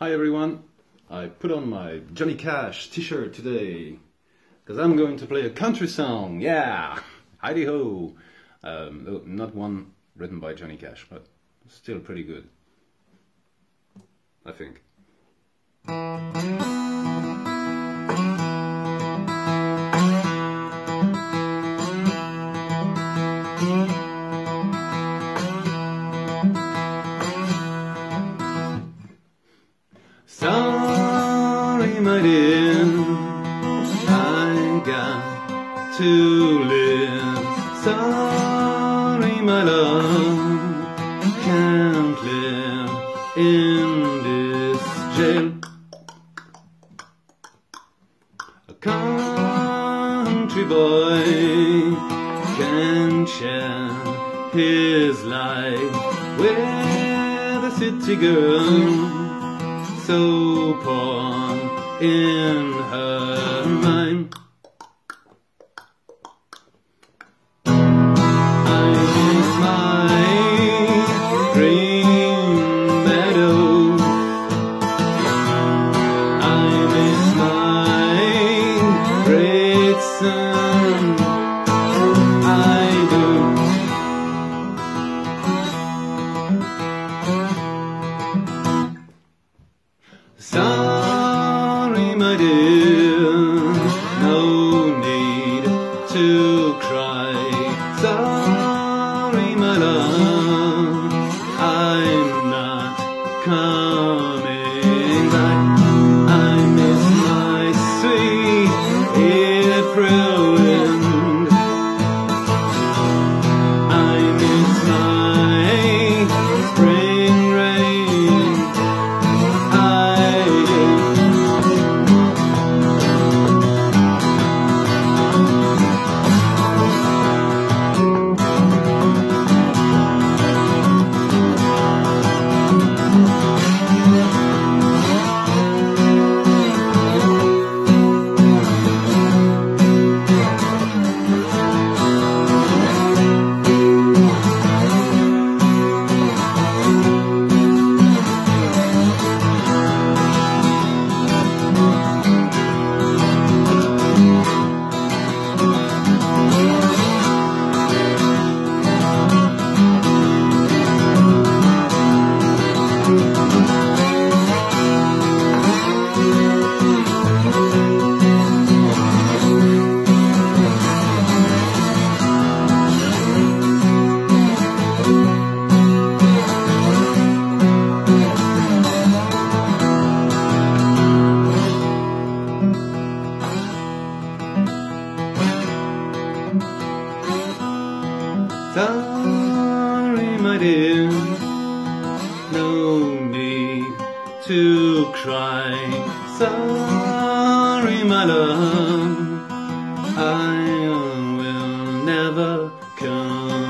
Hi everyone, I put on my Johnny Cash t-shirt today because I'm going to play a country song, yeah! Heidi-ho! Not one written by Johnny Cash, but still pretty good, I think. Sorry, my dear, I got to live. Sorry, my love, can't live in this jail. A country boy can share his life with a city girl, so poor in her mind. I miss my green meadow, I miss my great sun, I do. Sorry, my dear, no need to cry. Sorry, my love, I'm not coming back. I miss my sweet April wind, I miss my spring rain, I do. Sorry, my dear, no need to cry. Sorry, my love, I will never come